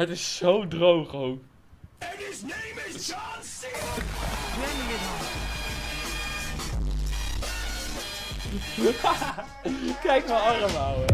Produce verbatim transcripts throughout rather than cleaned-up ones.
Het is zo droog ook. And his name is John C. Kijk mijn arm houden.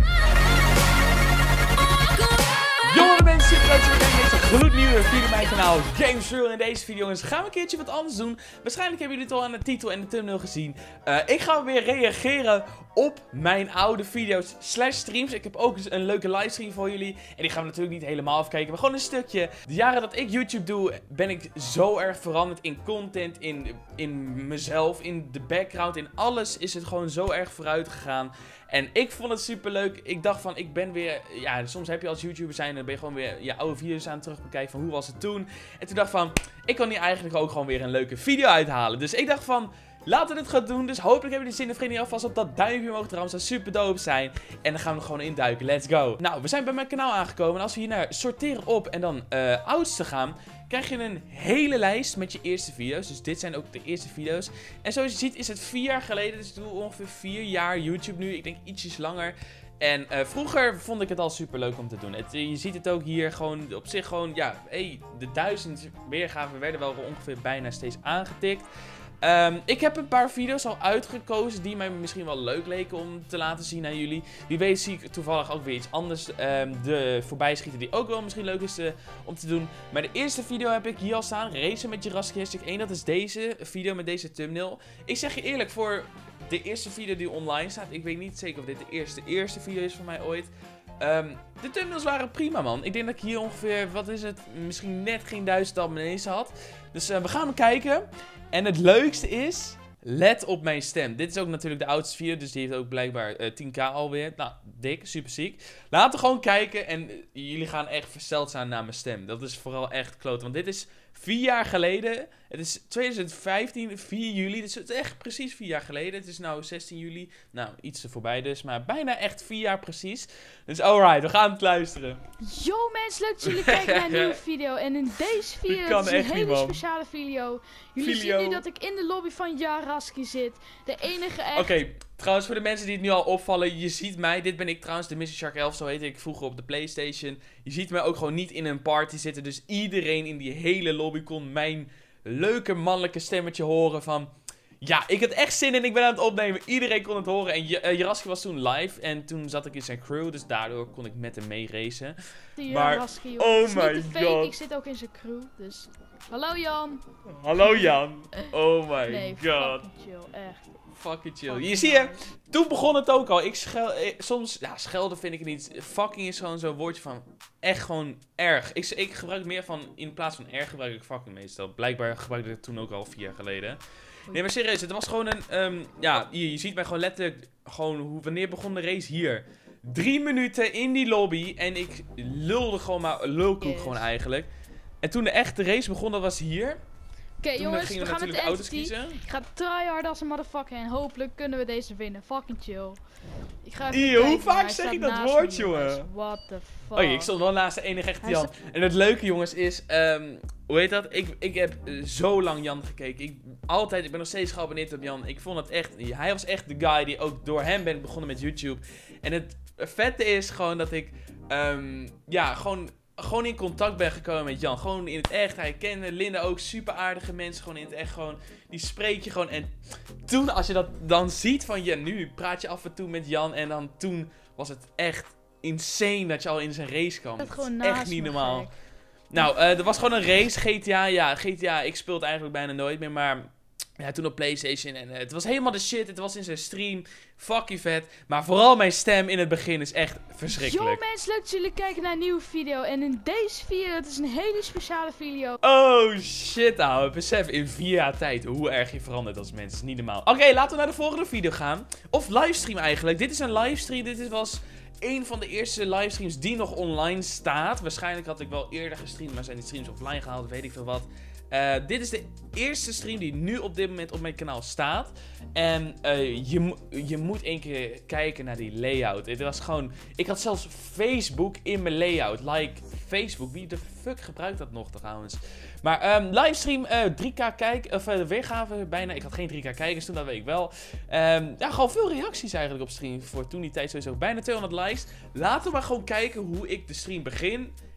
Jongen mensen, super leuk dat je kijkt naar deze gloednieuwe video op mijn kanaal Games Rule. In deze video jongens gaan we een keertje wat anders doen. Waarschijnlijk hebben jullie het al aan de titel en de thumbnail gezien. Uh, ik ga weer reageren op mijn oude video's slash streams. Ik heb ook een leuke livestream voor jullie. En die gaan we natuurlijk niet helemaal afkijken, maar gewoon een stukje. De jaren dat ik YouTube doe, ben ik zo erg veranderd in content, in, in mezelf, in de background, in alles is het gewoon zo erg vooruit gegaan. En ik vond het super leuk. Ik dacht van, ik ben weer... Ja, soms heb je als YouTuber zijn, dan ben je gewoon weer je oude video's aan het terugbekijken van hoe was het toen. En toen dacht van, ik kan hier eigenlijk ook gewoon weer een leuke video uithalen. Dus ik dacht van, laten we dit gaan doen. Dus hopelijk hebben jullie zin en vrienden alvast op dat duimpje omhoog. Trouwens, zou super dope zijn. En dan gaan we er gewoon induiken. Let's go. Nou, we zijn bij mijn kanaal aangekomen. En als we hier naar sorteren op en dan uh, oudste gaan, krijg je een hele lijst met je eerste video's. Dus dit zijn ook de eerste video's. En zoals je ziet is het vier jaar geleden. Dus ik doe ongeveer vier jaar YouTube nu. Ik denk ietsjes langer. En uh, vroeger vond ik het al super leuk om te doen. Het, je ziet het ook hier gewoon op zich gewoon, ja, hey, de duizend weergaven werden wel ongeveer bijna steeds aangetikt. Um, ik heb een paar video's al uitgekozen die mij misschien wel leuk leken om te laten zien aan jullie. Wie weet zie ik toevallig ook weer iets anders um, de voorbijschieten die ook wel misschien leuk is uh, om te doen. Maar de eerste video heb ik hier al staan, Racen met Jurassic Hashtag één. Dat is deze video met deze thumbnail. Ik zeg je eerlijk, voor de eerste video die online staat, ik weet niet zeker of dit de eerste, eerste video is van mij ooit. Um, de thumbnails waren prima, man. Ik denk dat ik hier ongeveer, wat is het, misschien net geen duizend abonnees had. Dus uh, we gaan kijken. En het leukste is, let op mijn stem. Dit is ook natuurlijk de oudste video, dus die heeft ook blijkbaar uh, tien k alweer. Nou, dik, super ziek. Laten we gewoon kijken en uh, jullie gaan echt versteld zijn naar mijn stem. Dat is vooral echt kloot, want dit is vier jaar geleden. Het is twintig vijftien, vier juli, dus het is echt precies vier jaar geleden. Het is nu zestien juli, nou iets er voorbij dus, maar bijna echt vier jaar precies. Dus alright, we gaan het luisteren. Yo mensen, leuk dat jullie kijken naar een nieuwe video. En in deze video, het is een hele niet, speciale video. Jullie video. zien nu dat ik in de lobby van Jaraski zit. De enige echt... Oké, okay, trouwens voor de mensen die het nu al opvallen, je ziet mij, dit ben ik trouwens, de Mister Shark elf, zo heette ik vroeger op de PlayStation. Je ziet mij ook gewoon niet in een party zitten, dus iedereen in die hele lobby kon mijn leuke mannelijke stemmetje horen van... Ja, ik had echt zin in, ik ben aan het opnemen. Iedereen kon het horen. En uh, Jaraski was toen live. En toen zat ik in zijn crew. Dus daardoor kon ik met hem mee racen. Die maar, Jaraski, oh my god. Ik zit ook in zijn crew, dus... Hallo Jan. Hallo Jan. Oh my nee, god. Fucking chill, echt. Fucking chill. Fucking je ziet je, toen begon het ook al. Ik schel, ik, soms, ja, schelden vind ik het niet. Fucking is gewoon zo'n woordje van echt gewoon erg. Ik, ik gebruik meer van, in plaats van erg gebruik ik fucking meestal. Blijkbaar gebruikte ik het toen ook al vier jaar geleden. Nee, maar serieus, het was gewoon een, um, ja, hier, je ziet mij gewoon letterlijk, gewoon, hoe, wanneer begon de race? Hier. Drie minuten in die lobby en ik lulde gewoon maar, lulkoek yes. gewoon eigenlijk. En toen de echte race begon, dat was hier. Oké okay, jongens, we, we gaan met de auto's kiezen. Ik ga tryhard als een motherfucker en hopelijk kunnen we deze winnen. Fucking chill. Ik ga even Ie, kijken, hoe vaak zeg ik dat woord, jongen? What the fuck. Oh ja, ik stond wel naast de enige echte Jan. En het leuke, jongens, is... Um, hoe heet dat? Ik, ik heb uh, zo lang Jan gekeken. Ik, altijd, ik ben nog steeds geabonneerd op Jan. Ik vond het echt... Hij was echt de guy die ook door hem ben begonnen met YouTube. En het vette is gewoon dat ik... Um, ja, gewoon... Gewoon in contact ben gekomen met Jan. Gewoon in het echt. Hij kende Linda ook. Super aardige mensen. Gewoon in het echt. Gewoon. Die spreek je gewoon. En toen, als je dat dan ziet van ja, nu praat je af en toe met Jan. En dan toen was het echt insane dat je al in zijn race kwam. Dat gewoon echt niet normaal. Gek. Nou, uh, er was gewoon een race. G T A. Ja, G T A. Ik speel het eigenlijk bijna nooit meer. Maar ja, toen op PlayStation. En uh, het was helemaal de shit. Het was in zijn stream. Fucking vet. Maar vooral mijn stem in het begin is echt verschrikkelijk. Yo mensen, leuk dat jullie kijken naar een nieuwe video. En in deze video, het is een hele speciale video. Oh shit, ouwe. Besef in vier jaar tijd hoe erg je verandert als mens. Dat is niet normaal. Oké, okay, laten we naar de volgende video gaan. Of livestream eigenlijk. Dit is een livestream. Dit was een van de eerste livestreams die nog online staat. Waarschijnlijk had ik wel eerder gestreamd, maar zijn die streams offline gehaald, weet ik veel wat. Uh, dit is de eerste stream die nu op dit moment op mijn kanaal staat. En uh, je, je moet één keer kijken naar die layout. Het was gewoon... Ik had zelfs Facebook in mijn layout. Like Facebook. Wie de fuck gebruikt dat nog trouwens? Maar um, livestream, uh, drie k kijk, of uh, weergave bijna. Ik had geen drie k kijkers toen, dat weet ik wel. Um, ja, gewoon veel reacties eigenlijk op stream. Voor toen die tijd sowieso bijna tweehonderd likes. Laten we maar gewoon kijken hoe ik de stream begin.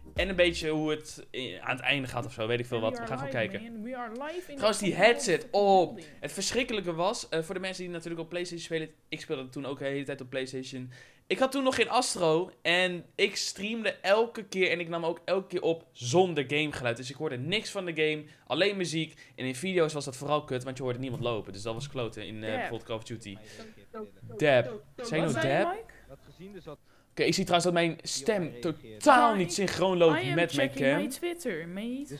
En een beetje hoe het aan het einde gaat of zo, weet ik veel wat. We gaan gewoon kijken. Trouwens, die headset, oh, het verschrikkelijke was, uh, voor de mensen die natuurlijk op PlayStation spelen, ik speelde toen ook de hele tijd op PlayStation. Ik had toen nog geen Astro en ik streamde elke keer en ik nam ook elke keer op zonder gamegeluid. Dus ik hoorde niks van de game, alleen muziek. En in video's was dat vooral kut, want je hoorde niemand lopen. Dus dat was kloten in uh, bijvoorbeeld Call of Duty. Dab. Zei je nou dab? Oké, okay, ik zie trouwens dat mijn stem totaal niet synchroon loopt met mijn cam. My Twitter, mate.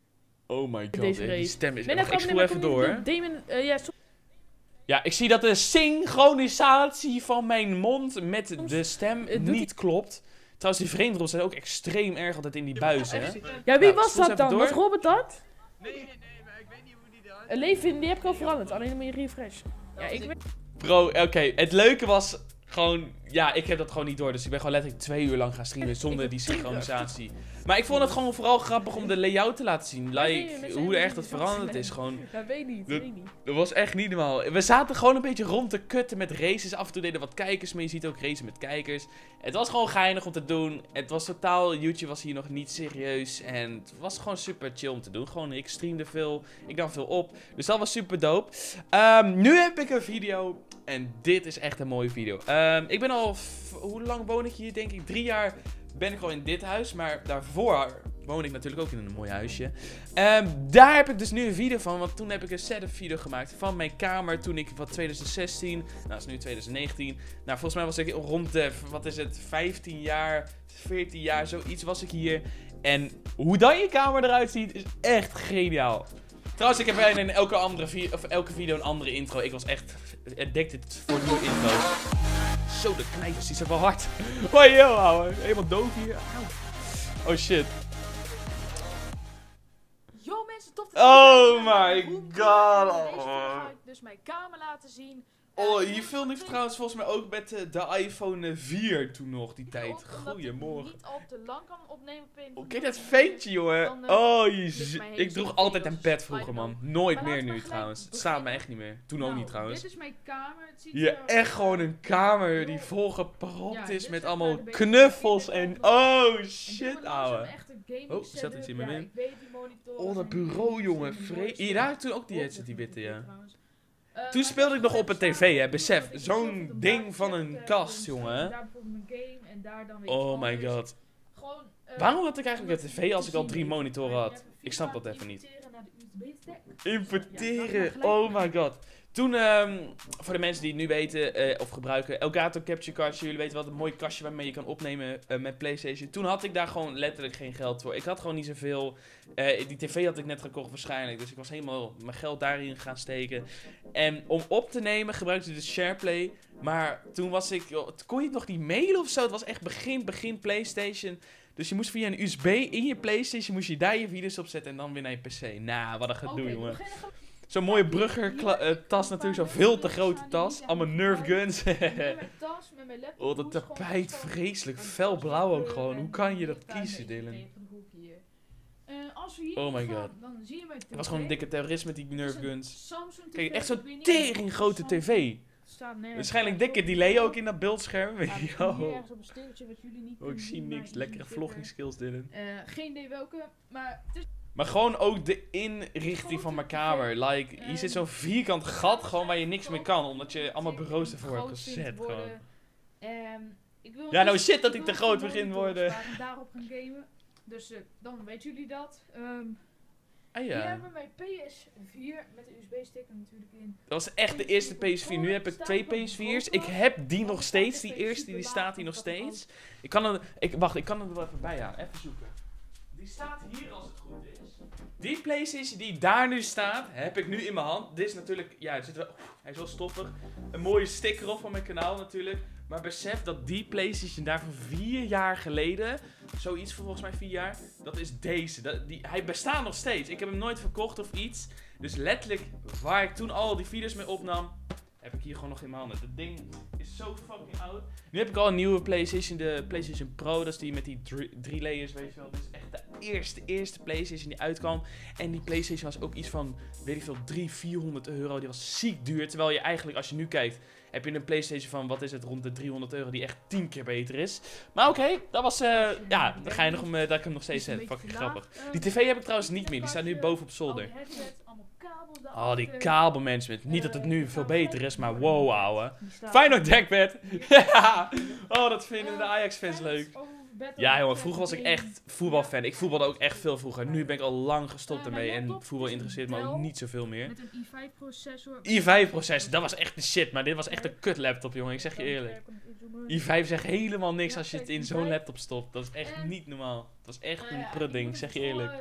Oh my god, die stem is... Wacht, ik spoel even door. Damon, uh, ja, ja, ik zie dat de synchronisatie van mijn mond met de stem niet klopt. Trouwens, die vreemdrol zijn ook extreem erg altijd in die buizen, hè? Ja, wie was dat dan? Was Robert dat? Nee, nee, nee, maar ik weet niet hoe die eruit... Levin, die heb ik al veranderd, alleen maar je refresh. Ja, ik weet... Bro, oké, okay, het leuke was gewoon... Ja, ik heb dat gewoon niet door, dus ik ben gewoon letterlijk twee uur lang gaan streamen zonder die synchronisatie. Maar ik vond het gewoon vooral grappig om de layout te laten zien. Like, hoe erg dat veranderd is. Gewoon, ja, weet niet, weet niet. Dat was echt niet normaal. We zaten gewoon een beetje rond te kutten met races. Af en toe deden wat kijkers, maar je ziet ook racen met kijkers. Het was gewoon geinig om te doen. Het was totaal, YouTube was hier nog niet serieus. En het was gewoon super chill om te doen. Gewoon, ik streamde veel, ik nam veel op. Dus dat was super dope. Um, nu heb ik een video. En dit is echt een mooie video. Um, ik ben al, hoe lang woon ik hier? Denk ik drie jaar ben ik al in dit huis. Maar daarvoor woon ik natuurlijk ook in een mooi huisje. Um, daar heb ik dus nu een video van. Want toen heb ik een setup video gemaakt van mijn kamer. Toen ik, wat, twintig zestien. Nou, dat is nu twintig negentien. Nou, volgens mij was ik rond de, wat is het, vijftien jaar, veertien jaar, zoiets was ik hier. En hoe dan je kamer eruit ziet, is echt geniaal. Trouwens, ik heb bijna in elke, andere vi of elke video een andere intro. Ik was echt addicted voor nieuwe intro's. Zo, de knijpers, die zijn wel hard. Oh, yo, ouwe. Helemaal doof hier. Auw. Oh, shit. Yo, mensen, tof. Oh my god. Deze video ga ik dus mijn kamer laten zien. Oh, hier filmde ik trouwens volgens mij ook met uh, de iPhone vier toen nog, die tijd. Goedemorgen. Ik niet al te lang kan opnemen op een. Oké, okay, dat ventje, jongen. Oh, jezus. Ik droeg altijd een pet vroeger, man. Nooit meer nu, trouwens. Het staat me echt niet meer. Toen ook niet, trouwens. Dit is mijn kamer. Het ziet hier echt gewoon een kamer die volgepropt is met allemaal knuffels en... Oh, shit, ouwe. Oh, zat iets in mijn min. Oh, dat bureau, jongen. Hier, daar toen ook die headset, die witte, ja. Uh, Toen speelde ik nog op een tv, hè, besef. Zo'n ding van een kast, jongen. Oh my god. Waarom had ik eigenlijk een tv als ik al drie monitoren had? Ik snap dat even niet. Importeren, oh my god. Toen, um, voor de mensen die het nu weten uh, of gebruiken, Elgato Capture Cardje, jullie weten wat, een mooi kastje waarmee je kan opnemen uh, met PlayStation. Toen had ik daar gewoon letterlijk geen geld voor. Ik had gewoon niet zoveel. Uh, die tv had ik net gekocht waarschijnlijk, dus ik was helemaal mijn geld daarin gaan steken. En om op te nemen gebruikte ik de SharePlay, maar toen was ik, joh, kon je het nog niet mailen of zo? Het was echt begin, begin PlayStation. Dus je moest via een U S B in je PlayStation, moest je daar je video's op zetten en dan weer naar je P C. Nou, wat een gedoe, okay, jongen. Zo'n mooie brugger uh, tas natuurlijk, zo'n veel te grote tas. Allemaal Nerf guns. Oh, dat tapijt, vreselijk. Felblauw ook gewoon. Hoe kan je dat kiezen, Dylan? Oh my god. Het was gewoon een dikke terrorist met die Nerf guns. Kijk, echt zo'n tering grote tv. Waarschijnlijk dikke delay ook in dat beeldscherm. Yo. Oh, ik zie niks. Lekkere vlogging skills, Dylan. Geen idee welke, maar... Maar gewoon ook de inrichting van mijn kamer. Like, hier zit zo'n vierkant gat gewoon waar je niks mee kan. Omdat je allemaal bureaus ervoor hebt gezet. Gewoon. Ja, nou shit dat ik te groot begin te worden. Daarop gaan gamen. Dus uh, dan weten jullie dat. Um, ah, ja. Hier hebben wij P S vier met de U S B-sticker natuurlijk in. Dat was echt de eerste P S vier. Nu heb ik twee P S vier's. Ik heb die nog steeds. Die eerste die staat hier nog steeds. Ik kan er, ik, wacht, ik kan er wel even bij halen. Even zoeken. Die staat hier als het goed is. Die PlayStation die daar nu staat, heb ik nu in mijn hand. Dit is natuurlijk, ja, het zit wel, hij is wel stoffig. Een mooie sticker op van mijn kanaal natuurlijk. Maar besef dat die PlayStation daar van vier jaar geleden, zoiets voor volgens mij vier jaar, dat is deze. Dat, die, hij bestaat nog steeds. Ik heb hem nooit verkocht of iets. Dus letterlijk, waar ik toen al die video's mee opnam, heb ik hier gewoon nog in mijn handen. Dat ding is zo fucking oud. Nu heb ik al een nieuwe PlayStation, de PlayStation Pro. Dat is die met die drie, drie layers, weet je wel. Dit is echt de eerste, eerste PlayStation die uitkwam. En die PlayStation was ook iets van, weet ik veel, driehonderd, vierhonderd euro. Die was ziek duur. Terwijl je eigenlijk, als je nu kijkt, heb je een PlayStation van, wat is het, rond de driehonderd euro, die echt tien keer beter is. Maar oké, okay, dat was, uh, ja, dan ga je nog om, uh, dat ik hem nog steeds heb. Fucking grappig. Die tv heb ik trouwens niet meer, die staat nu boven op zolder. Oh, die kabelmanagement. Niet dat het nu veel beter is, maar wow, ouwe. Feyenoord dekbed. Ja. Oh, dat vinden de Ajax-fans leuk. Ja, jongen, vroeger was ik echt voetbalfan. Ik voetbalde ook echt veel vroeger. Nu ben ik al lang gestopt ermee en voetbal interesseert me ook niet zoveel meer. Met een i vijf processor. i vijf processor, dat was echt de shit, maar dit was echt een kut laptop, jongen. Ik zeg je eerlijk. i vijf zegt helemaal niks als je het in zo'n laptop stopt. Dat is echt niet normaal. Dat is echt een prudding, zeg je eerlijk.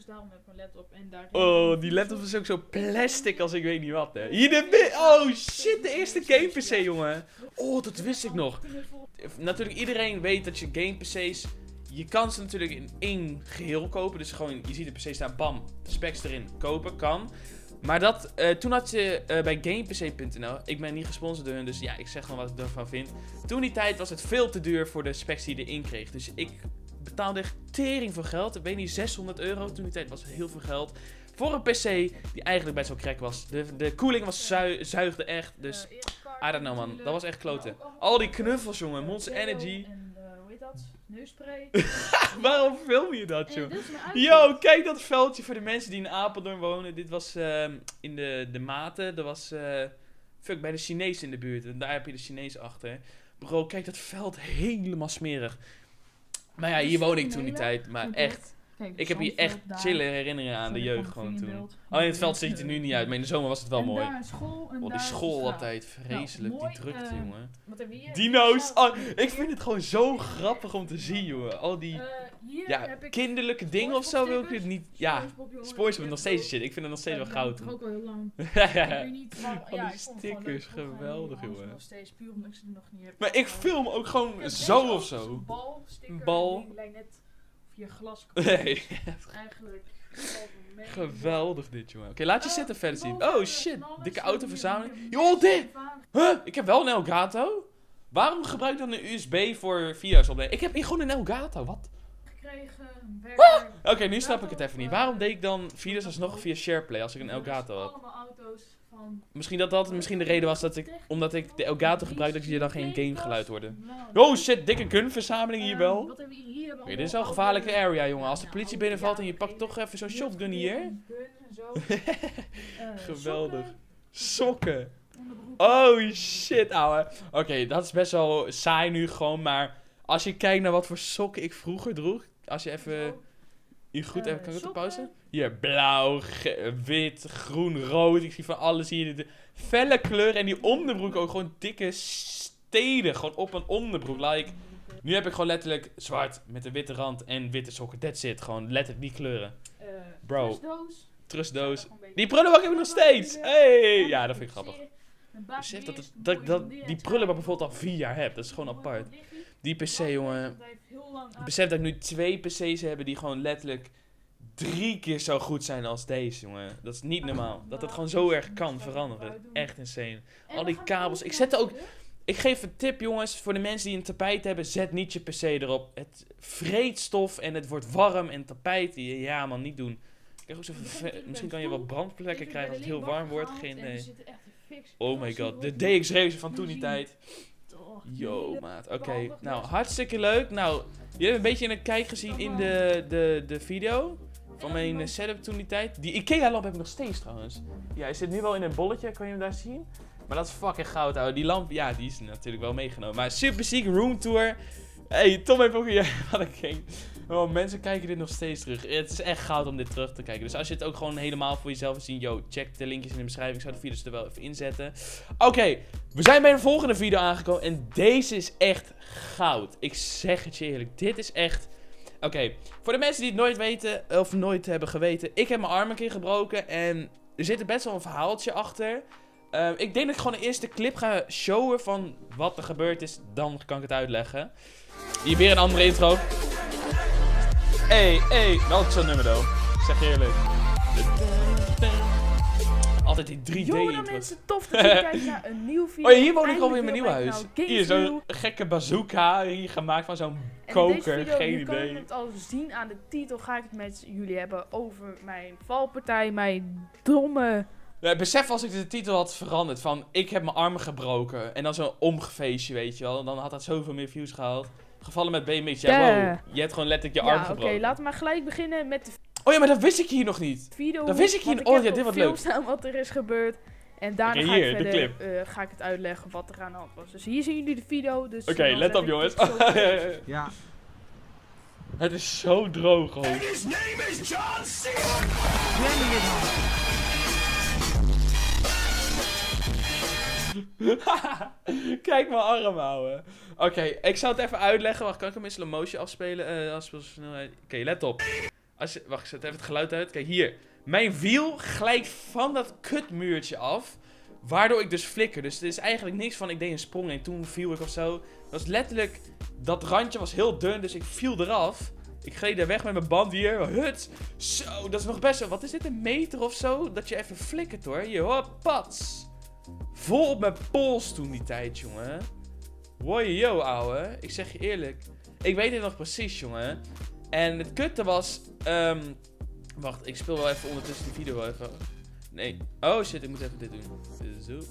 Oh, die laptop is ook zo plastic als ik weet niet wat, hè. Hier de... Oh, shit, de eerste game P C, jongen. Oh, dat wist ik nog. Natuurlijk, iedereen weet dat je game P C's... Je kan ze natuurlijk in één geheel kopen. Dus gewoon, je ziet de P C staan, bam, specs erin, kopen, kan. Maar dat, uh, toen had je uh, bij gamepc punt n l, ik ben niet gesponsord door hun, dus ja, ik zeg gewoon wat ik ervan vind. Toen die tijd was het veel te duur voor de specs die je erin kreeg. Dus ik betaalde echt tering voor geld. Ik weet niet, zeshonderd euro. Toen die tijd was het heel veel geld. Voor een P C die eigenlijk best wel crack was. De, de koeling was zui zuigde echt, dus I don't know man, dat was echt kloten. Al die knuffels jongen, Monster Energy. Neuspray. Waarom film je dat, joh? Yo, kijk dat veldje voor de mensen die in Apeldoorn wonen. Dit was uh, in de, de Maten. Dat was uh, fuck, bij de Chinees in de buurt. En daar heb je de Chinees achter. Bro, kijk dat veld helemaal smerig. Maar ja, hier woonde ik toen die tijd. Maar echt, Kijk, ik heb hier echt chille herinneringen aan de jeugd gewoon toen. Alleen het veld ziet er nu niet uit, maar in de zomer was het wel mooi. Oh, die school altijd, vreselijk, die drukte, jongen. Dino's! Oh, ik vind het gewoon zo grappig om te zien, jongen. Al die ja, kinderlijke dingen of zo wil ik het niet. Ja, SpongeBob nog steeds shit. Ik vind het nog steeds wel goud. Ik ook wel heel lang. Al die stickers, geweldig, jongen. Maar ik film ook gewoon zo of zo. Een bal. Je glas. Nee. Eigenlijk. Geweldig dit, jongen. Oké, okay, laat je zitten verder zien. Oh shit, dikke autoverzameling. Joh, dit! Huh? Ik heb wel een Elgato. Waarom gebruik ik dan een U S B voor video's opnemen? Ik heb hier gewoon een Elgato, wat? Ah! Oké, okay, nu snap ik het even niet. Waarom deed ik dan video's alsnog via SharePlay als ik een Elgato had? Misschien dat dat misschien de reden was dat ik, omdat ik de Elgato gebruik, dat je dan geen gamegeluid hoorde. Oh shit, dikke gunverzameling hier wel. Oké, okay, dit is wel een gevaarlijke area, jongen. Als de politie binnenvalt en je pakt toch even zo'n shotgun hier. Geweldig. Sokken. Oh shit, ouwe. Oké, okay, dat is best wel saai nu gewoon, maar als je kijkt naar wat voor sokken ik vroeger droeg. Als je even... Hier goed, even, kan ik het op pauze? Hier, blauw, wit, groen, rood. Ik zie van alles hier. De felle kleur en die onderbroek ook gewoon dikke steden. Gewoon op een onderbroek. Like, nu heb ik gewoon letterlijk zwart met een witte rand en witte sokken. That's it. Gewoon letterlijk die kleuren. Bro. Trustdoos. Trustdoos. Die prullenbak heb ik nog steeds. Hey. Ja, dat vind ik grappig. Besef dat, het, dat, dat die prullenbak bijvoorbeeld al vier jaar heb. Dat is gewoon apart. Die P C, jongen. Besef dat ik nu twee P C's heb die gewoon letterlijk drie keer zo goed zijn als deze, jongen. Dat is niet normaal. Dat het gewoon zo erg kan veranderen. Echt insane. Al die kabels. Ik zet er ook... Ik geef een tip, jongens. Voor de mensen die een tapijt hebben, zet niet je P C erop. Het vreet stof en het wordt warm en tapijt. Ja, man, niet doen. Kijk ook zo misschien kan je wat brandplekken krijgen als het heel warm wordt. Geen idee. Oh my god. De D X racer van toen die tijd. Yo, maat. Oké. Okay. Nou, hartstikke leuk. Nou, jullie hebben een beetje een kijk gezien in de, de, de video van mijn uh, setup toen die tijd. Die Ikea lamp heb ik nog steeds trouwens. Ja, hij zit nu wel in een bolletje. Kan je hem daar zien? Maar dat is fucking goud, ouwe. Die lamp, ja, die is natuurlijk wel meegenomen. Maar super ziek roomtour. Hey, Tom heeft ook hier. Wat een king. Oh, mensen kijken dit nog steeds terug. Het is echt goud om dit terug te kijken. Dus als je het ook gewoon helemaal voor jezelf wil zien, yo, check de linkjes in de beschrijving. Ik zou de video's er wel even inzetten. Oké, okay, we zijn bij de volgende video aangekomen. En deze is echt goud. Ik zeg het je eerlijk. Dit is echt... Oké, okay, voor de mensen die het nooit weten, of nooit hebben geweten. Ik heb mijn arm een keer gebroken. En er zit er best wel een verhaaltje achter. Uh, ik denk dat ik gewoon de eerste clip ga showen van wat er gebeurd is. Dan kan ik het uitleggen. Hier weer een andere intro. Hey, hey, welk zo'n nummer dan? Ik zeg je eerlijk. altijd die drie D Yo, intro. dan mensen, tof dat jullie kijken naar een nieuw video. Oh ja, hier woon ik alweer in Eindelijk mijn nieuwe weer huis. bij nou, Hier, zo'n Gamesview. gekke bazooka. Hier gemaakt van zo'n En koker. in deze video, Geen je kan idee. het al zien aan de titel, ga ik het met jullie hebben over mijn valpartij, mijn domme... Ja, besef als ik de titel had veranderd van ik heb mijn arm gebroken. En dan zo'n omgefeestje, weet je wel. Dan had dat zoveel meer views gehaald. Gevallen met B M X. Ja, Yeah. wow. Je hebt gewoon letterlijk je Ja, arm oké, gebroken. laten we maar gelijk beginnen met de Oh ja, maar dat wist ik hier nog niet. video. Dat wist ik hier- want oh heb ja, op dit wordt film leuk. staan wat er is gebeurd. En daarna Oké, ga, hier, ik de verder, clip. eh, ga ik het uitleggen wat er aan de hand was. Dus hier zien jullie de video. Dus Oké, dan let zet op ik jongens. dit zo- Ja, Het is zo droog, hoor. And his name is John C. Kijk mijn arm houden. Oké, ik zal het even uitleggen. Wacht, kan ik hem in slow motion afspelen? Eh afspeelsnelheid. Oké, let op. Als je, wacht, ik zet even het geluid uit. Kijk, hier. Mijn wiel glijdt van dat kutmuurtje af. Waardoor ik dus flikker. Dus er is eigenlijk niks van, ik deed een sprong en toen viel ik of zo. Dat was letterlijk, dat randje was heel dun, dus ik viel eraf. Ik gleed er weg met mijn band hier. Hut. Zo, dat is nog best wel, wat is dit, een meter of zo? Dat je even flikkert hoor. Hier, hop, pats. Vol op mijn pols toen die tijd, jongen. Wow, yo, ouwe. Ik zeg je eerlijk. Ik weet het nog precies, jongen. En het kutte was... ehm, wacht, ik speel wel even ondertussen die video wel even. Nee. Oh shit, ik moet even dit doen. Zo.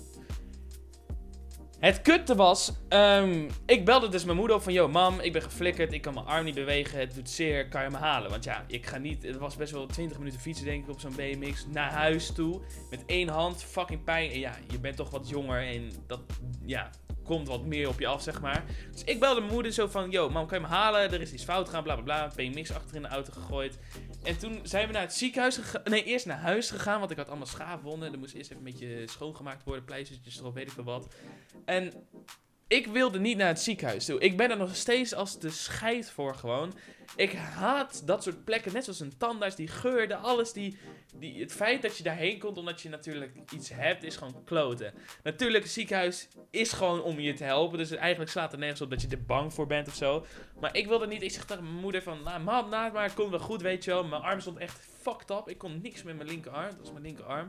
Het kutte was... ehm, ik belde dus mijn moeder op van... Yo, mam, ik ben geflikkerd. Ik kan mijn arm niet bewegen. Het doet zeer. Kan je me halen? Want ja, ik ga niet... Het was best wel twintig minuten fietsen, denk ik, op zo'n B M X. Naar huis toe. Met één hand. Fucking pijn. En ja, je bent toch wat jonger. En dat... Ja... komt wat meer op je af, zeg maar. Dus ik belde mijn moeder zo van... Yo, mam, kan je me halen? Er is iets fout gegaan, bla bla bla. B M X achter in de auto gegooid. En toen zijn we naar het ziekenhuis gegaan. Nee, eerst naar huis gegaan, want ik had allemaal schaafwonden. Er moest eerst even een beetje schoongemaakt worden. Pleistertjes erop, weet ik veel wat. En ik wilde niet naar het ziekenhuis toe. Ik ben er nog steeds als de scheid voor gewoon. Ik haat dat soort plekken. Net zoals een tandarts, die geur, de alles. Die, die, het feit dat je daarheen komt omdat je natuurlijk iets hebt, is gewoon kloten. Natuurlijk, het ziekenhuis is gewoon om je te helpen. Dus eigenlijk slaat er nergens op dat je er bang voor bent of zo. Maar ik wilde niet. Ik zeg tegen mijn moeder van, nou, mam, na maar, het komt wel goed, weet je wel. Mijn arm stond echt fucked up. Ik kon niks met mijn linkerarm. Dat was mijn linkerarm.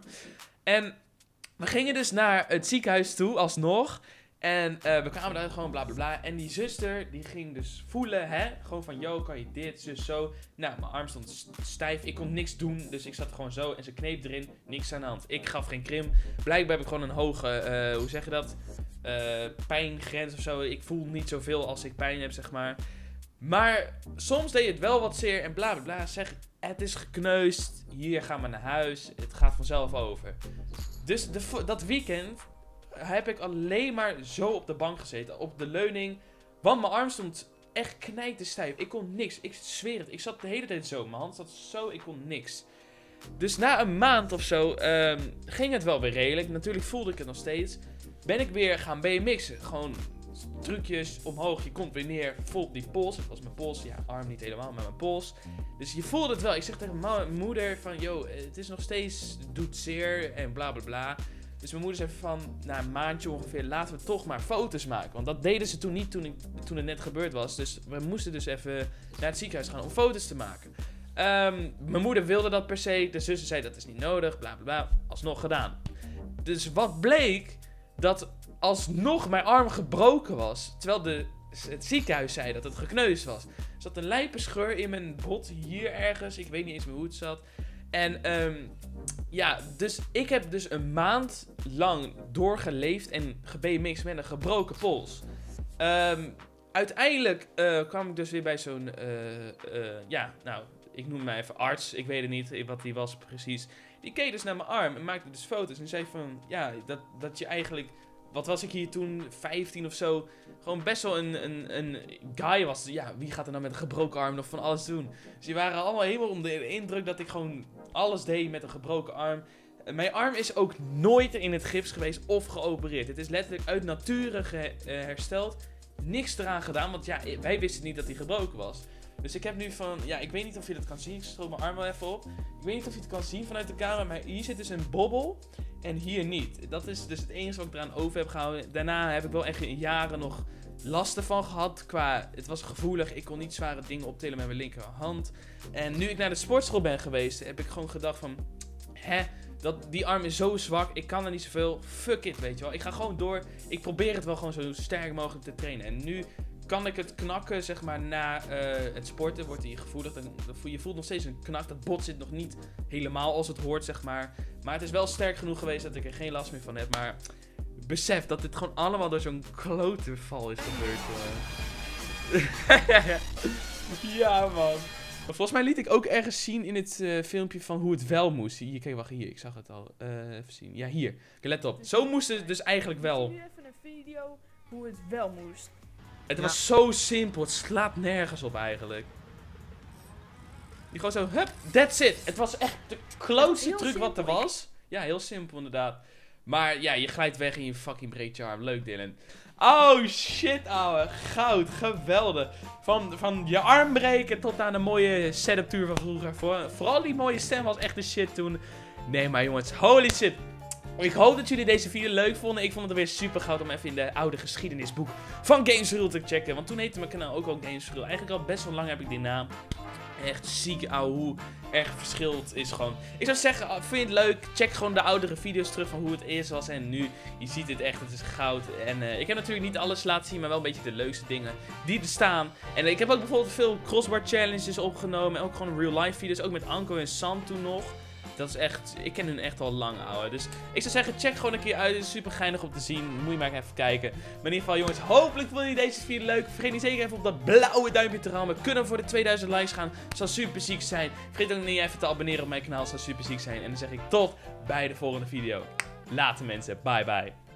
En we gingen dus naar het ziekenhuis toe, alsnog. En uh, we kwamen daar gewoon bla bla bla. En die zuster, die ging dus voelen, hè. Gewoon van, yo, kan je dit, zus, zo. Nou, mijn arm stond stijf. Ik kon niks doen, dus ik zat gewoon zo. En ze kneep erin, niks aan de hand. Ik gaf geen krim. Blijkbaar heb ik gewoon een hoge, uh, hoe zeg je dat? Uh, pijngrens of zo. Ik voel niet zoveel als ik pijn heb, zeg maar. Maar soms deed het wel wat zeer en bla bla bla. Zeg, het is gekneusd. Hier gaan we naar huis. Het gaat vanzelf over. Dus de, dat weekend heb ik alleen maar zo op de bank gezeten. Op de leuning. Want mijn arm stond echt knijterstijf. Ik kon niks. Ik zweer het. Ik zat de hele tijd zo. Mijn hand zat zo. Ik kon niks. Dus na een maand of zo um, ging het wel weer redelijk. Natuurlijk voelde ik het nog steeds. Ben ik weer gaan B M X'en. Gewoon trucjes omhoog. Je komt weer neer. Vol op die pols. Het was mijn pols. Ja, arm niet helemaal, maar mijn pols. Dus je voelde het wel. Ik zeg tegen mijn moeder van, yo, het is nog steeds, het doet zeer en bla bla bla. Dus mijn moeder zei van, na een maandje ongeveer, laten we toch maar foto's maken. Want dat deden ze toen niet, toen, ik, toen het net gebeurd was. Dus we moesten dus even naar het ziekenhuis gaan om foto's te maken. Um, mijn moeder wilde dat per se. De zussen zei, dat is niet nodig, bla bla bla. Alsnog gedaan. Dus wat bleek, dat alsnog mijn arm gebroken was. Terwijl de, het ziekenhuis zei dat het gekneusd was. Er zat een lijpe scheur in mijn bot, hier ergens. Ik weet niet eens meer hoe het zat. En um, ja, dus ik heb dus een maand lang doorgeleefd en ge-B M X'd met een gebroken pols. Um, uiteindelijk uh, kwam ik dus weer bij zo'n, uh, uh, ja, nou, ik noem mij even arts. Ik weet het niet wat die was precies. Die keek dus naar mijn arm en maakte dus foto's en zei van, ja, dat, dat je eigenlijk, wat was ik hier toen, vijftien of zo, gewoon best wel een, een, een guy was. Ja, wie gaat er nou met een gebroken arm nog van alles doen? Dus die waren allemaal helemaal onder de indruk dat ik gewoon alles deed met een gebroken arm. Mijn arm is ook nooit in het gips geweest of geopereerd. Het is letterlijk uit nature ge- uh, hersteld. Niks eraan gedaan, want ja, wij wisten niet dat hij gebroken was. Dus ik heb nu van, ja, ik weet niet of je dat kan zien. Ik stroop mijn arm wel even op. Ik weet niet of je het kan zien vanuit de camera, maar hier zit dus een bobbel en hier niet. Dat is dus het enige wat ik eraan over heb gehouden. Daarna heb ik wel echt jaren nog last ervan gehad. Qua, het was gevoelig, ik kon niet zware dingen optillen met mijn linkerhand. En nu ik naar de sportschool ben geweest, heb ik gewoon gedacht van, hè, Dat, die arm is zo zwak, ik kan er niet zoveel. Fuck it, weet je wel. Ik ga gewoon door. Ik probeer het wel gewoon zo sterk mogelijk te trainen. En nu kan ik het knakken, zeg maar, na uh, het sporten. Wordt hij gevoelig. Dan, dan voel, je voelt nog steeds een knak. Dat bot zit nog niet helemaal als het hoort, zeg maar. Maar het is wel sterk genoeg geweest dat ik er geen last meer van heb. Maar besef dat dit gewoon allemaal door zo'n klote val is gebeurd. Uh. Ja, man. Maar volgens mij liet ik ook ergens zien in het uh, filmpje van hoe het wel moest. Hier, kijk, wacht, hier. Ik zag het al. Uh, even zien. Ja, hier. Kijk, let op. Zo moest het dus eigenlijk wel. Nu even een video hoe het wel moest. Het ja. was zo simpel. Het slaat nergens op eigenlijk. Die gewoon zo, hup, that's it. Het was echt de klootste truc wat er was. Ja, heel simpel inderdaad. Maar ja, je glijdt weg in je fucking breed je arm. Leuk, Dylan. Oh shit, ouwe. Goud. Geweldig. Van, van je arm breken tot aan een mooie setup tour van vroeger. Voor, vooral die mooie stem was echt de shit toen. Nee, maar jongens, holy shit. Ik hoop dat jullie deze video leuk vonden. Ik vond het weer super goud om even in de oude geschiedenisboek van Games Rule te checken. Want toen heette mijn kanaal ook al Games Rule. Eigenlijk al best wel lang heb ik die naam. Echt ziek, ouwe, hoe erg verschilt is gewoon. Ik zou zeggen, vind je het leuk? Check gewoon de oudere video's terug van hoe het eerst was en nu. Je ziet het echt, het is goud. En uh, ik heb natuurlijk niet alles laten zien, maar wel een beetje de leukste dingen die er staan. En uh, ik heb ook bijvoorbeeld veel crossbar challenges opgenomen. En ook gewoon real life video's, ook met Anko en Sam toen nog. Dat is echt, ik ken hun echt al lang, ouwe. Dus ik zou zeggen, check gewoon een keer uit. Het is super geinig om te zien. Moet je maar even kijken. Maar in ieder geval, jongens, hopelijk vonden jullie deze video leuk. Vergeet niet zeker even op dat blauwe duimpje te rammen. Kunnen we voor de tweeduizend likes gaan. Zou super ziek zijn. Vergeet ook niet even te abonneren op mijn kanaal. Zou super ziek zijn. En dan zeg ik tot bij de volgende video. Later mensen. Bye bye.